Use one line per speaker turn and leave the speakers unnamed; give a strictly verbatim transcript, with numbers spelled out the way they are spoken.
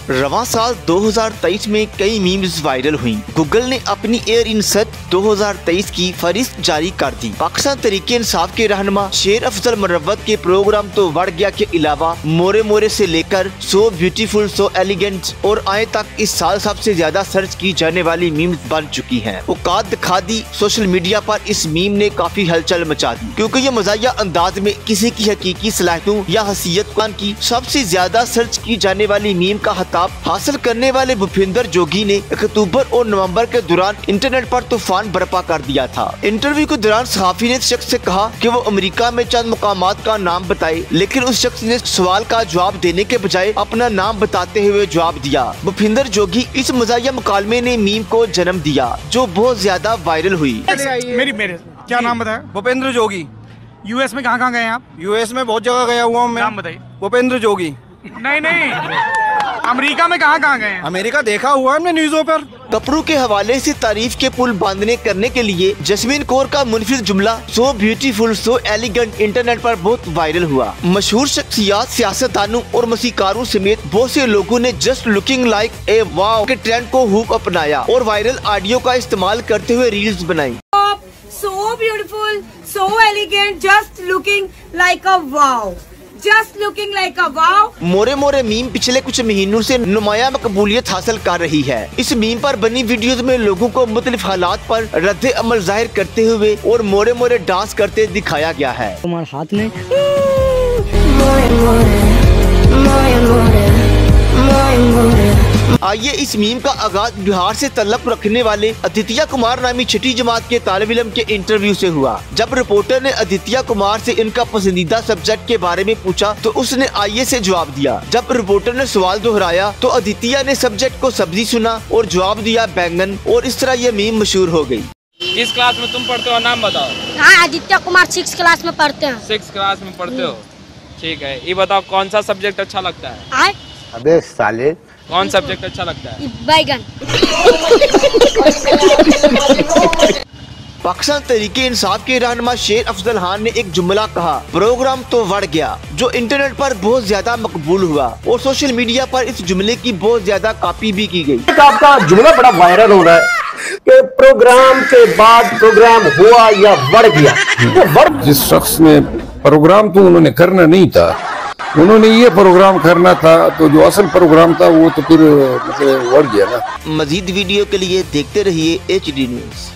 रवां साल दो हज़ार तेईस में कई मीम्स वायरल हुई। गूगल ने अपनी एयर इन सर्च दो हज़ार तेईस की फहरिस्त जारी कर दी। पाकिस्तान तहरीके इंसाफ के रहनुमा शेर अफजल मुरव्वत के प्रोग्राम तो बढ़ गया के अलावा मोरे मोरे से लेकर सो ब्यूटीफुल सो एलिगेंट और आए तक इस साल सबसे ज्यादा सर्च की जाने वाली मीम्स बन चुकी है। औकात दिखा दी। सोशल मीडिया पर इस मीम ने काफी हलचल मचा दी, क्योंकि ये मज़ाहिया अंदाज में किसी की हकीकी सलाहियतों या हसीयत की सबसे ज्यादा सर्च की जाने वाली मीम का खिताब हासिल करने वाले भूपेंद्र जोगी ने अक्टूबर और नवंबर के दौरान इंटरनेट पर तूफान बर्पा कर दिया था। इंटरव्यू के दौरान सहाफी ने शख्स से कहा कि वो अमेरिका में चंद मुकामात का नाम बताए, लेकिन उस शख्स ने सवाल का जवाब देने के बजाय अपना नाम बताते हुए जवाब दिया। भूपेंद्र जोगी इस मज़ाहिया मुकालमे ने मीम को जन्म दिया, जो बहुत ज्यादा वायरल हुई।
मेरी मेरे क्या नाम बताया?
भूपेंद्र जोगी।
यूएस में कहाँ कहाँ गए हैं आप?
यूएस में बहुत जगह गया हुआ हूँ मैं।
नाम बताइए।
भूपेंद्र जोगी।
नहीं नहीं, अमेरिका में कहाँ कहाँ गए हैं?
अमेरिका देखा हुआ है हमने न्यूज़ों पर।
कपड़ों के हवाले से तारीफ के पुल बांधने करने के लिए जस्मीन कौर का मुनफिर जुमला so beautiful so elegant internet पर बहुत वायरल हुआ। मशहूर शख्सियात, सियासतदानों और मसीकारों समेत बहुत से लोगों ने just looking like a wow के ट्रेंड को खूब अपनाया और वायरल ऑडियो का इस्तेमाल करते हुए रील्स बनाई।
So beautiful, so elegant, just looking like a wow. Just looking like a wow.
More more meme पिछले कुछ महीनों से नुमाया मकबूलियत हासिल कर रही है। इस मीम पर बनी वीडियोस में लोगों को मुख्तलिफ हालात पर रद्द अमल जाहिर करते हुए और मोरे मोरे डांस करते दिखाया गया है।
तुम्हारे हाथ में
आइए इस मीम का आगाज बिहार से तल्लुक रखने वाले अदित्य कुमार नामी छठी जमात के तालिब इल्म के इंटरव्यू से हुआ। जब रिपोर्टर ने अदित्य कुमार से इनका पसंदीदा सब्जेक्ट के बारे में पूछा तो उसने आइए से जवाब दिया। जब रिपोर्टर ने सवाल दोहराया तो अदित्य ने सब्जेक्ट को सब्जी सुना और जवाब दिया बैंगन, और इस तरह यह मीम मशहूर हो गई।
किस क्लास में तुम पढ़ते हो, नाम बताओ?
हाँ, आदित्य कुमार सिक्स क्लास में पढ़ते हैं।
सिक्स क्लास में पढ़ते हो, ठीक है। ये बताओ कौन सा सब्जेक्ट अच्छा लगता है?
आए?
अबे साले,
कौन सब्जेक्ट अच्छा लगता है?
बैगन।
पाकिस्तान तहरीके इंसाफ के रहनुमा शेर अफजल खान ने एक जुमला कहा, प्रोग्राम तो बढ़ गया, जो इंटरनेट पर बहुत ज्यादा मकबूल हुआ और सोशल मीडिया पर इस जुमले की बहुत ज्यादा कॉपी भी की गई।
आपका जुमला बड़ा वायरल हो रहा है कि प्रोग्राम के बाद प्रोग्राम हुआ या बढ़ गया। तो बढ़
जिस शख्स ने प्रोग्राम तो उन्होंने करना नहीं था, उन्होंने ये प्रोग्राम करना था, तो जो असल प्रोग्राम था वो तो फिर मतलब बढ़ गया ना।
मजीद वीडियो के लिए देखते रहिए एच डी न्यूज।